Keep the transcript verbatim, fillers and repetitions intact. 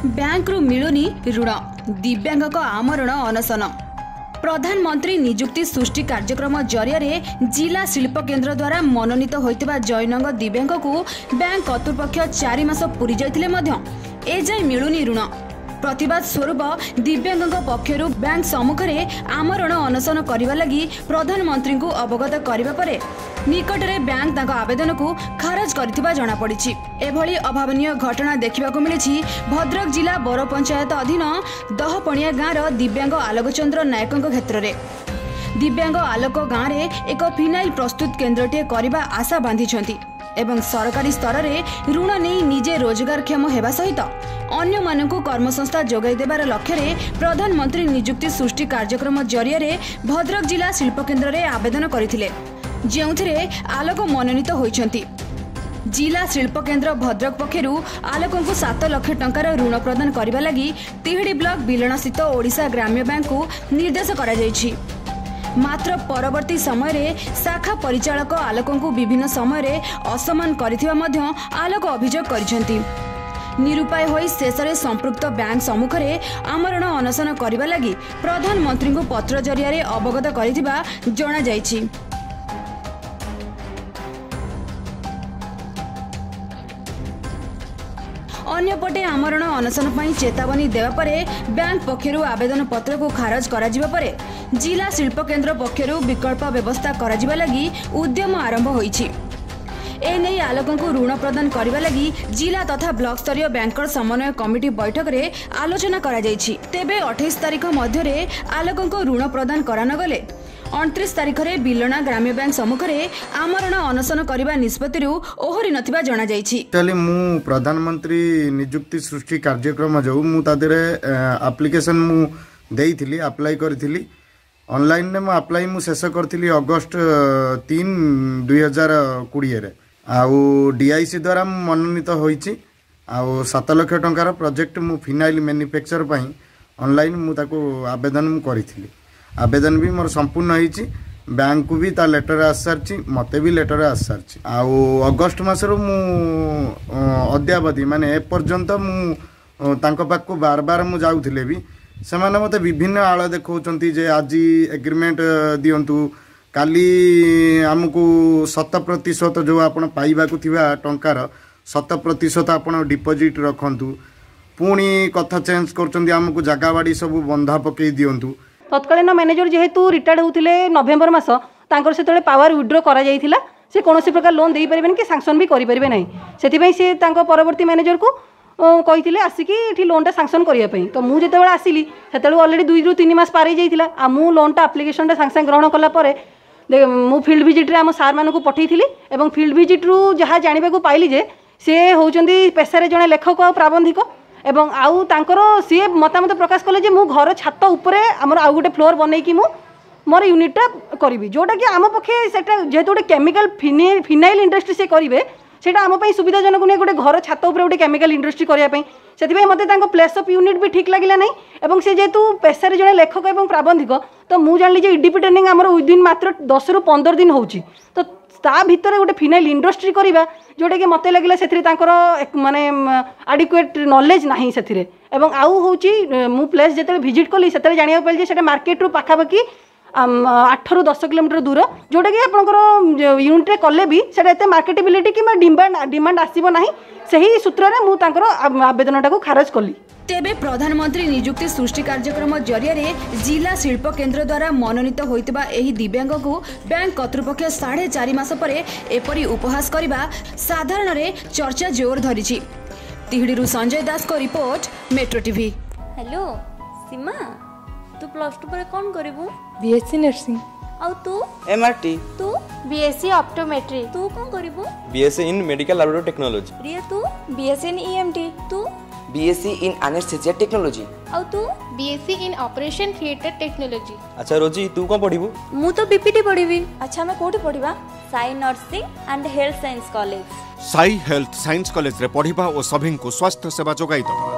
Bank रु मिलुनी ऋण दिव्यांग आमरण अनशन। प्रधानमंत्री निजुक्ति सृष्टि कार्यक्रम जरिया जिला शिल्प केन्द्र द्वारा मनोनीत होइतिबा जैनंग दिव्यांग को बैंक कर्तृपक्ष चारि मास पूरी जाइतिले मध्य एजाय मिलुनी ऋण। प्रतिवाद स्वरूप दिव्यांग पक्षर बैंक सम्मुखें आमरण अनशन करने लगी प्रधानमंत्री को अवगत करने निकटरे बैंक तांको आवेदन को खारज करथिबा जणा पड़िछि। एभली अभावनीय घटना देखा मिली भद्रक जिला बर पंचायत अधीन दहपणिया गाँव दिव्यांग आलोकचंद्र नायक क्षेत्र में। दिव्यांग आलोक गाँव में एक फिनाइल प्रस्तुत केन्द्रटे करने आशा बांधिछंती एवं सरकारी स्तर में ऋण नहीं निजे रोजगारक्षम होगा सहित अन्य मानकु कर्मसंस्था जोगाई देबार लक्ष्य रे प्रधानमंत्री निजुक्ति सृष्टि कार्यक्रम जरिया भद्रक जिला शिल्प केन्द्र में आवेदन करथिले जेउथिरे आलोक मनोनीत होइछंती। जिला शिल्प केन्द्र भद्रक पक्षरु आलोक को सात लाख टंकार ऋण प्रदान करने लगी तिहिडी ब्लॉक बिलना स्थित ओडिशा ग्राम्य बैंक को निर्देश करा जायछि। मात्र परवर्ती समय रे शाखा परिचालक आलोक को विभिन्न समय रे असम्मान करिथिबा मध्य आलोक अभियोग करिसेंती। निरुपाय होई शेषरे संपृक्त बैंक सम्मुखें आमरण अनशन करने लगी प्रधानमंत्री को पत्र जरिया अवगत करिथिबा जणा जायछि। अन्यपटे आमरण अनशन पर चेतावनी देवा परे बैंक पक्षरु आवेदन पत्र को खारज करा जिबा परे जिला शिल्प केन्द्र पक्षरु विकल्प व्यवस्था करा जिबा लगी उद्यम आरंभ होईछि। एने आलोक को ऋण प्रदान करने लगी जिला तथा ब्लॉक स्तरीय बैंकर समन्वय कमिटी बैठक रे आलोचना करा जायछि। तेबे अट्ठाईस तारीख मध्य आलोक को ऋण प्रदान करान गले उनतीस तारीख में बिलना ग्राम्य बैंक सम्मुखें आमरण अनशन करने निष्पत्ति ओहरी नथिबा जणा जायछि। ताले मु प्रधानमंत्री निजुक्ति सृष्टि कार्यक्रम जो मु तादेरे एप्लिकेशन मु देइथिली अप्लाई करथिली ऑनलाइन ने मु अप्लाई मु शेष करथिली अगस्त तीन दुई हजार कोड़े रे आउ डीआईसी द्वारा मनोनीत होईछि। आउ सात लाख टंकार प्रोजेक्ट मु फिनाइल मैन्युफैक्चर पई ऑनलाइन मु ताको आवेदन मु करिथिली। आवेदन भी मोर संपूर्ण होईछि। बैंक को भी ता लेटर आस सारछि मते भी लेटर आस सारछि। आउ अगस्त मासरो मु अद्यावधि माने ए पर्यंत मु तांको पाक को बार बार मु जाउथिले भी सेमाने मते विभिन्न आळ देखौचंती जे आज एग्रीमेंट दियंतु काली हमको शत प्रतिशत जो आपण पाइबा को थिबा टंकार शत प्रतिशत आपण डिपोजिट रखंतु पुणी कथा चेंज करचंती हमको जगह बाड़ी सब बंधा पकई दियंतु। तत्कालीन मैनेजर जेहेतु रिटायर्ड होते नवेम्बर मास तांकर से पावर विड्रो करा जाइथिला से कौन प्रकार लोन दे पारे कि सांक्शन भी करें ना से से परवर्ती मैनेजर को कही आसिकी ये लोनटा सांक्शन करने तो मुझे जो आसिली से अलरेडी दुई रु तीन मास पार जाइथिला आ मु लोनटा आप्लिकेशनटा सांगे सांगे ग्रहण कलापर मु फील्ड विजिट रे आम सार मानक पठेइथिली एवं फील्ड विजिट रु जहाँ जाना को पाइली जे से होउचंदी पेशारे जड़े लेखक आ प्राबंधिक एवं आउ तांकर सी मतामत प्रकाश कले जे मु घर छात उपरे आमर आउ गोटे फ्लोर बनईकी मु मोर यूनिटा करी जोटा कि आम पक्षे सेटा जेहेतु गोटे केमिकल फिनाइल इंडस्ट्री से करेंगे सेटा आम सुविधाजनक नहीं गोटे घर छात उपर गोटे केमिकल इंडस्ट्री करने से मत प्लेस ऑफ यूनिट भी ठीक लगे ना एवं से जेहेतु पेशारे जड़े लेखक और प्राबंधिक तो मुझे जानी जे ईडीपी ट्रेनिंग आमर विदिन मात्र दस रु पंदर दिन होची तो ता भितर गोटे फिनाइल इंडस्ट्री करवा जोटा कि मत लगे से माने आडिक्वेट नॉलेज नहीं से आउ हूँ मु प्लेस जो विजिट कली से जाना पाइली से मार्केट रु पाखापाखि आठ रु दस किलोमीटर दूर जोटा कि आपंकर यूनिट कले भी से मार्केटेबिलिटी कि डिमांड डिमांड आसब ना से सूत्र में मुझे आवेदनटा को खारज कली। तेबे प्रधानमंत्री निजुक्ति सृष्टि कार्यक्रम जरिया जिला शिल्प केन्द्र द्वारा मनोनीत होइतिबा एही दिव्यांग को बैंक कर्तृपक्ष साढ़े चार मास परे एपरी उपहास करबा साधारण रे चर्चा जोर धरिछि। तिहिडीरू संजय दास को report metro TV. Hello Seema तू प्लस टू पर कौन करिवु? BSc nursing. और तू? एमआरटी। तू? BSc optometry. तू कौन करिवु? BSc in medical laboratory technology. Riya तू? BSc in EMT. तू? BSc in anaesthesia technology. और तू? BSc in operation theatre technology. अच्छा रोजी तू कौन पढ़िबु? मु तो बीपीटी पढ़िबी। अच्छा मैं कोठी पढ़िबा? Sai nursing and health science college. Sai health science college रे पढ़िबा और सभी को स्वास्थ्य सेवा जोगाई दबा।